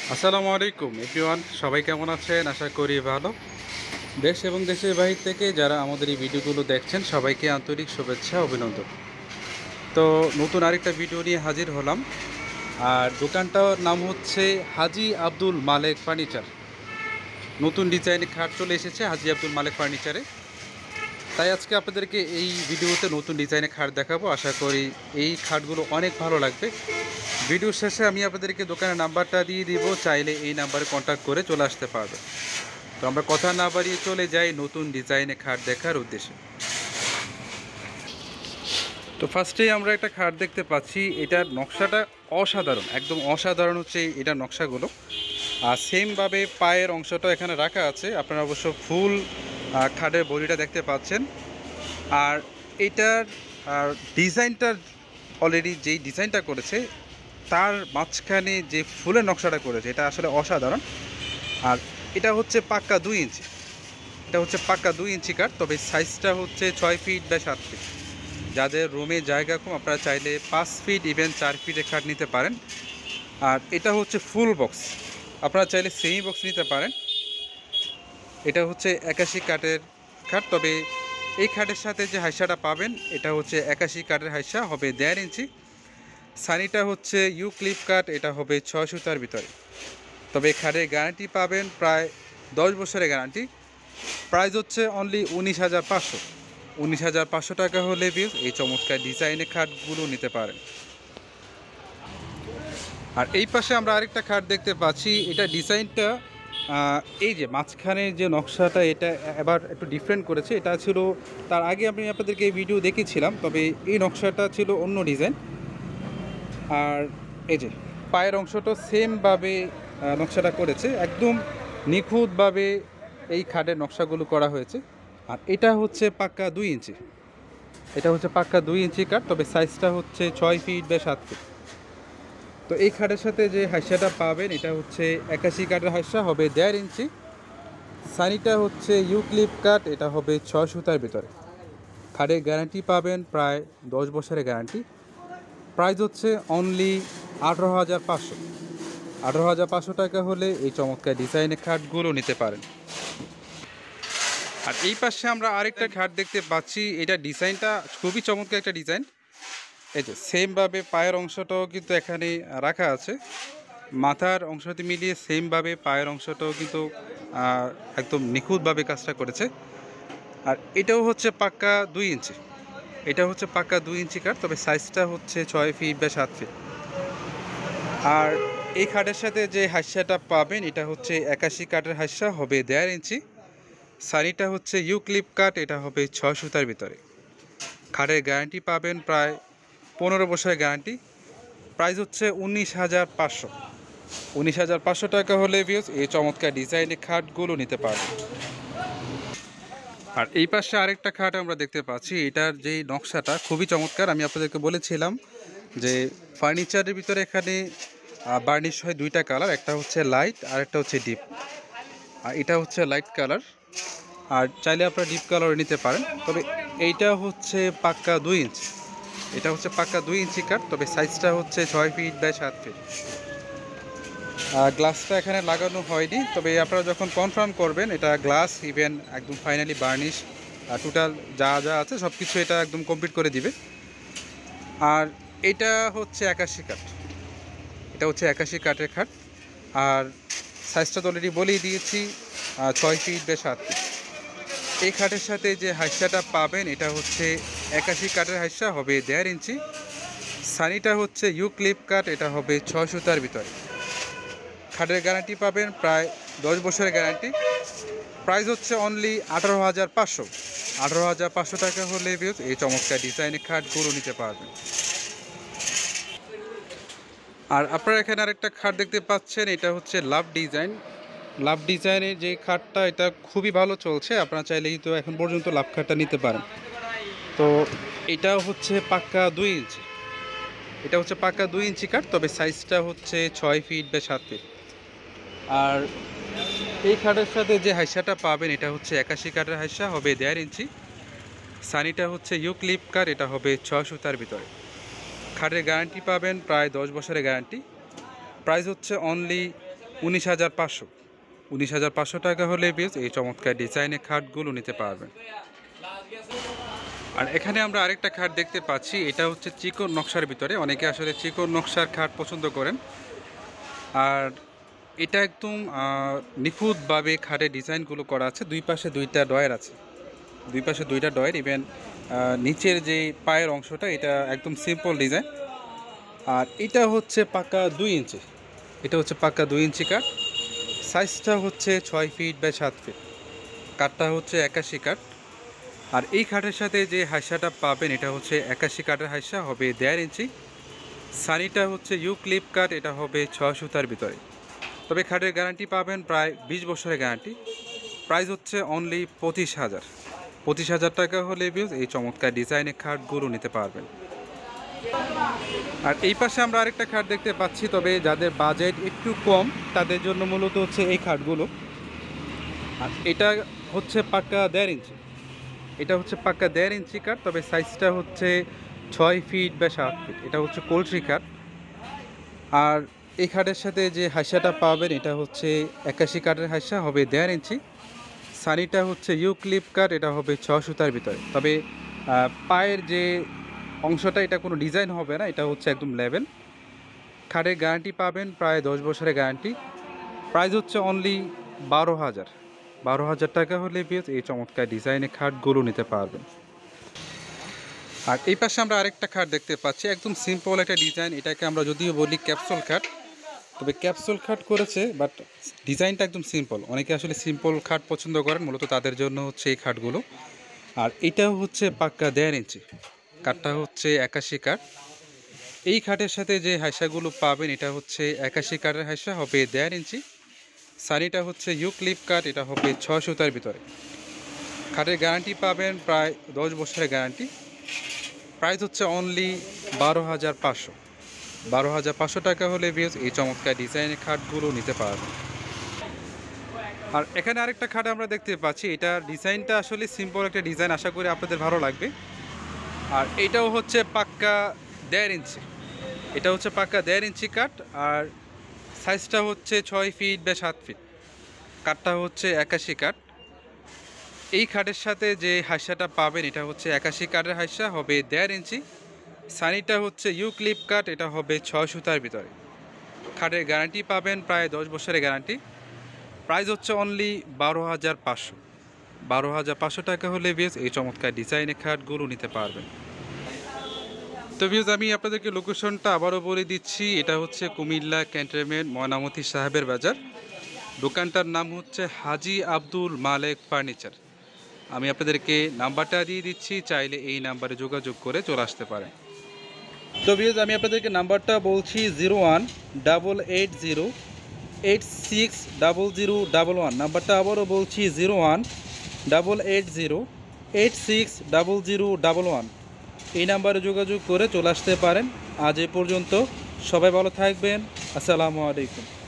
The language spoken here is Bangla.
আসসালামু আলাইকুম এভরিওয়ান, সবাই কেমন আছেন? আশা করি ভালো। দেশ এবং দেশের বাহির থেকে যারা আমাদের এই ভিডিওগুলো দেখছেন সবাইকে আন্তরিক শুভেচ্ছা, অভিনন্দন। তো নতুন আরেকটা ভিডিও নিয়ে হাজির হলাম। আর দোকানটার নাম হচ্ছে হাজি আব্দুল মালেক ফার্নিচার। নতুন ডিজাইনের খাট চলে এসেছে হাজি আব্দুল মালেক ফার্নিচারে। তাই আজকে আপনাদেরকে এই ভিডিওতে নতুন ডিজাইনের খাট দেখাবো। আশা করি এই খাটগুলো অনেক ভালো লাগবে। ভিডিওর শেষে আমি আপনাদেরকে দোকানের নাম্বারটা দিয়ে দিব, চাইলে এই নাম্বারে কন্ট্যাক্ট করে চলে আসতে পারবে। তো আমরা কথা না বাড়িয়ে চলে যাই নতুন ডিজাইনে খাট দেখার উদ্দেশ্যে। তো ফার্স্টেই আমরা একটা খাট দেখতে পাচ্ছি, এটার নকশাটা অসাধারণ, একদম অসাধারণ হচ্ছে এটার নকশাগুলো। আর সেমভাবে পায়ের অংশটা এখানে রাখা আছে, আপনারা অবশ্য ফুল খাটের বডিটা দেখতে পাচ্ছেন। আর এটার ডিজাইনটার অলরেডি যেই ডিজাইনটা করেছে তার মাঝখানে যে ফুলের নকশাটা করেছে এটা আসলে অসাধারণ। আর এটা হচ্ছে পাক্কা 2 ইঞ্চি, এটা হচ্ছে পাক্কা 2 ইঞ্চি কাঠ, তবে সাইজটা হচ্ছে 6 ফিট বা 7 ফিট। যাদের রুমে জায়গা কম আপনারা চাইলে 5 ফিট ইভেন 4 ফিটের খাট নিতে পারেন। আর এটা হচ্ছে ফুল বক্স, আপনারা চাইলে সেমি বক্স নিতে পারেন। এটা হচ্ছে 81 কাঠের খাট, তবে এই খাটের সাথে যে হাইসাটা পাবেন এটা হচ্ছে 81 কাঠের হাইসা, হবে 1.5 ইঞ্চি। সানিটা হচ্ছে ইউক্লিপ কাঠ, এটা হবে 6 সুতার ভিতরে। তবে খাটের গ্যারান্টি পাবেন প্রায় 10 বছরের গ্যারান্টি। প্রাইস হচ্ছে অনলি 19,500। 19,500 টাকা হলে বেশ এই চমৎকার ডিজাইনের খাটগুলো নিতে পারেন। আর এই পাশে আমরা আরেকটা খাট দেখতে পাচ্ছি, এটা ডিজাইনটা এই যে মাঝখানে যে নকশাটা এটা এবার একটু ডিফারেন্ট করেছে। এটা ছিল তার আগে আমি আপনাদেরকে এই ভিডিও দেখিয়েছিলাম, তবে এই নকশাটা ছিল অন্য ডিজাইন। আর এই যে পায়ের অংশটা সেমভাবে নকশাটা করেছে, একদম নিখুঁতভাবে এই খাটের নকশাগুলো করা হয়েছে। আর এটা হচ্ছে পাক্কা 2 ইঞ্চি, এটা হচ্ছে পাক্কা 2 ইঞ্চি কাঠ, তবে সাইজটা হচ্ছে 6 ফিট বা 7 ফিট। তো এই খাটের সাথে যে হাইসাটা পাবেন এটা হচ্ছে 81 কাঠের হাইসা, হবে 1.5 ইঞ্চি। সানিটা হচ্ছে ইউক্লিপ কাঠ, এটা হবে 6 সুতার ভিতরে। খাটের গ্যারান্টি পাবেন প্রায় 10 বছরের গ্যারান্টি। প্রাইস হচ্ছে অনলি 18,500। 18,500 টাকা হলে এই চমৎকার ডিজাইনের খাটগুলো নিতে পারেন। আর এই পাশে আমরা আরেকটা খাট দেখতে পাচ্ছি, এটা ডিজাইনটা খুবই চমৎকার একটা ডিজাইন। এই যে সেমভাবে পায়ের অংশটাও কিন্তু এখানে রাখা আছে, মাথার অংশটি মিলিয়ে সেমভাবে পায়ের অংশটাও কিন্তু একদম নিখুঁতভাবে কাজটা করেছে। আর এটাও হচ্ছে পাক্কা 2 ইঞ্চি, এটা হচ্ছে পাক্কা 2 ইঞ্চি কাঠ, তবে সাইজটা হচ্ছে 6 ফিট বা 7 ফিট। আর এই খাটের সাথে যে হাইসাটা পাবেন এটা হচ্ছে 81 কাঠের হাইসা, হবে 1.5 ইঞ্চি। সানিটা হচ্ছে ইউক্লিপ কাঠ, এটা হবে 6 সুতার ভিতরে। খাটের গ্যারান্টি পাবেন প্রায় 15 বছরের গ্যারান্টি। প্রাইস হচ্ছে 19,500। 19,500 টাকা হলে ভিউজ এই চমৎকার ডিজাইনের খাটগুলো নিতে পারবেন। আর এই পাশে আরেকটা খাট আমরা দেখতে পাচ্ছি, এটার যেই নকশাটা খুবই চমৎকার। আমি আপনাদেরকে বলেছিলাম যে ফার্নিচারের ভিতরে এখানে বার্নিশ হয় 2টা কালার, একটা হচ্ছে লাইট আর একটা হচ্ছে ডিপ। আর এটা হচ্ছে লাইট কালার, আর চাইলে আপনারা ডিপ কালার নিতে পারেন। তবে এইটা হচ্ছে পাক্কা 2 ইঞ্চি, এটা হচ্ছে পাক্কা 2 ইঞ্চি কাঠ, তবে সাইজটা হচ্ছে 6 ফিট বাই 7 ফিট। গ্লাসটা এখানে লাগানো হয়নি, তবে আপনারা যখন কনফার্ম করবেন এটা গ্লাস ইভেন একদম ফাইনালি বার্নিশ টোটাল যা যা আছে সব কিছু এটা একদম কমপ্লিট করে দিবে। আর এটা হচ্ছে 81 কাঠ, এটা হচ্ছে 81 কাঠের খাট। আর সাইজটা তো অলরেডি বলেই দিয়েছি, 6 ফিট বা 7 ফিট। এই খাটের সাথে যে হাইসাটা পাবেন এটা হচ্ছে 81 কাঠের হাইসা, হবে 1.5 ইঞ্চি। সানিটা হচ্ছে ইউক্লিপ কাঠ, এটা হবে 6 সুতার ভিতরে। খাটের গ্যারান্টি পাবেন প্রায় 10 বছরের গ্যারান্টি। প্রাইস হচ্ছে অনলি 18,500। 18,500 টাকা হলে ভিউজ এই চমৎকার ডিজাইনের খাটগুলো নিতে পারবেন। আর আপনারা এখানে আরেকটা খাট দেখতে পাচ্ছেন, এটা হচ্ছে লাভ ডিজাইন। লাভ ডিজাইনের যে খাটটা এটা খুবই ভালো চলছে, আপনারা চাইলেই তো এখন পর্যন্ত লাভ খাটটা নিতে পারেন। তো এটা হচ্ছে পাক্কা 2 ইঞ্চি, এটা হচ্ছে পাক্কা 2 ইঞ্চি কাঠ, তবে সাইজটা হচ্ছে 6 ফিট বা 7 ফিট। আর এই খাটের সাথে যে হাইসাটা পাবেন এটা হচ্ছে 81 কাঠের হাইসা, হবে 1.5 ইঞ্চি। সানিটা হচ্ছে ইউক্লিপ কাঠ, এটা হবে 6 সুতার ভিতরে। খাটের গ্যারান্টি পাবেন প্রায় 10 বছরের গ্যারান্টি। প্রাইস হচ্ছে অনলি 19,500। 19,500 টাকা হলে ভিউজ এই চমৎকার ডিজাইনের খাটগুলো নিতে পারবেন। আর এখানে আমরা আরেকটা খাট দেখতে পাচ্ছি, এটা হচ্ছে চিকন নকশার ভিতরে। অনেকে আসলে চিকন নকশার খাট পছন্দ করেন। আর এটা একদম নিখুঁতভাবে খাটের ডিজাইনগুলো করা আছে। দুই পাশে দুইটা ডয়ার আছে, দুই পাশে দুইটা ডয়ার। ইভেন নিচের যে পায়ের অংশটা এটা একদম সিম্পল ডিজাইন। আর এটা হচ্ছে পাক্কা 2 ইঞ্চি, এটা হচ্ছে পাক্কা 2 ইঞ্চি কাঠ। সাইজটা হচ্ছে 6 ফিট বাই 7 ফিট। কাঠটা হচ্ছে 81 কাঠ। আর এই কাঠের সাথে যে হাইসাটা পাবেন এটা হচ্ছে 81 কাঠের হাইসা, হবে 1.5 ইঞ্চি। সানিটা হচ্ছে ইউ ক্লিপ কাঠ, এটা হবে 6 সুতার ভিতরে। তবে খাটের গ্যারান্টি পাবেন প্রায় 20 বছরের গ্যারান্টি। প্রাইস হচ্ছে অনলি 25,000। 25,000 টাকা হলে ভিউজ এই চমৎকার ডিজাইনের খাটগুলো নিতে পারবেন। আর এই পাশে আমরা আরেকটা খাট দেখতে পাচ্ছি, তবে যাদের বাজেট একটু কম তাদের জন্য মূলত হচ্ছে এই খাটগুলো। আর এটা হচ্ছে পাক্কা 1.5 ইঞ্চি, এটা হচ্ছে পাক্কা 1.5 ইঞ্চি কাঠ। তবে সাইজটা হচ্ছে 6 ফিট বা 7 ফিট। এটা হচ্ছে কলসি কাঠ। আর এই খাটের সাথে যে হাইসাটা পাবেন এটা হচ্ছে 81 কাঠের হাইসা, হবে 1.5 ইঞ্চি। সানিটা হচ্ছে ইউ ক্লিপ কাঠ, এটা হবে 6 সুতার ভিতরে। তবে পায়ের যে অংশটা এটা কোনো ডিজাইন হবে না, এটা হচ্ছে একদম লেভেল। খাটের গ্যারান্টি পাবেন প্রায় 10 বছরের গ্যারান্টি। প্রাইস হচ্ছে অনলি 12,000। 12,000 টাকা হলে ভিউজ এই চমৎকার ডিজাইনের খাটগুলো নিতে পারবেন। আর এই পাশে আমরা আরেকটা খাট দেখতে পাচ্ছি, একদম সিম্পল একটা ডিজাইন। এটাকে আমরা যদিও বলি ক্যাপসুল খাট, তবে ক্যাপসুল খাট করেছে বাট ডিজাইনটা একদম সিম্পল। অনেকে আসলে সিম্পল খাট পছন্দ করেন, মূলত তাদের জন্য হচ্ছে এই খাটগুলো। আর এটাও হচ্ছে পাক্কা 1.5 ইঞ্চি। কাঠটা হচ্ছে 81 কাঠ। এই খাটের সাথে যে হাইসাগুলো পাবেন এটা হচ্ছে 81 কাঠের হাইসা, হবে 1.5 ইঞ্চি। সানিটা হচ্ছে ইউ ক্লিপ কাঠ, এটা হবে 6 সুতার ভিতরে। খাটের গ্যারান্টি পাবেন প্রায় 10 বছরের গ্যারান্টি। প্রাইস হচ্ছে অনলি 12,500। 12,500 টাকা হলে ভিউজ এই চমৎকার ডিজাইনের খাটগুলো নিতে পারবেন। আর এখানে আরেকটা খাট আমরা দেখতে পাচ্ছি, এটা ডিজাইনটা আসলে সিম্পল একটা ডিজাইন, আশা করি আপনাদের ভালো লাগবে। আর এটাও হচ্ছে পাক্কা 1.5 ইঞ্চি, এটা হচ্ছে পাক্কা 1.5 ইঞ্চি কাঠ। আর সাইজটা হচ্ছে 6 ফিট বা 7 ফিট। কাঠটা হচ্ছে 81 কাঠ। এই খাটের সাথে যে হাইসাটা পাবেন এটা হচ্ছে 81 কাঠের হাইসা, হবে 1.5 ইঞ্চি। সানিটা হচ্ছে ইউ ক্লিপ কাঠ, এটা হবে 6 সুতার ভিতরে। খাটের গ্যারান্টি পাবেন প্রায় 10 বছরের গ্যারান্টি। প্রাইস হচ্ছে অনলি 12,500। 12,500 টাকা হলে ভিউজ এই চমৎকার ডিজাইনের খাটগুলো নিতে পারবেন। তো ভিউজ আমি আপনাদেরকে লোকেশনটা আবারও বলে দিচ্ছি, এটা হচ্ছে কুমিল্লা ক্যান্টনমেন্ট ময়নামতি সাহেবের বাজার। দোকানটার নাম হচ্ছে হাজি আব্দুল মালেক ফার্নিচার। আমি আপনাদেরকে নাম্বারটা দিয়ে দিচ্ছি, চাইলে এই নাম্বারে যোগাযোগ করে চলে আসতে পারেন। তো ভিউজ আমি আপনাদেরকে নাম্বারটা বলছি 018808600011। নাম্বারটা আবারও বলছি 018808600011। এই নাম্বারে যোগাযোগ করে চলে আসতে পারেন। আজ এ পর্যন্ত, সবাই ভালো থাকবেন। আসসালামু আলাইকুম।